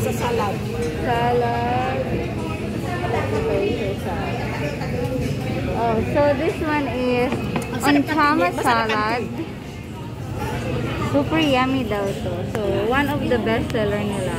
sa salad. Salad. Oh, so this one is ontama salad. Super yummy daw to. So, one of the best seller nila.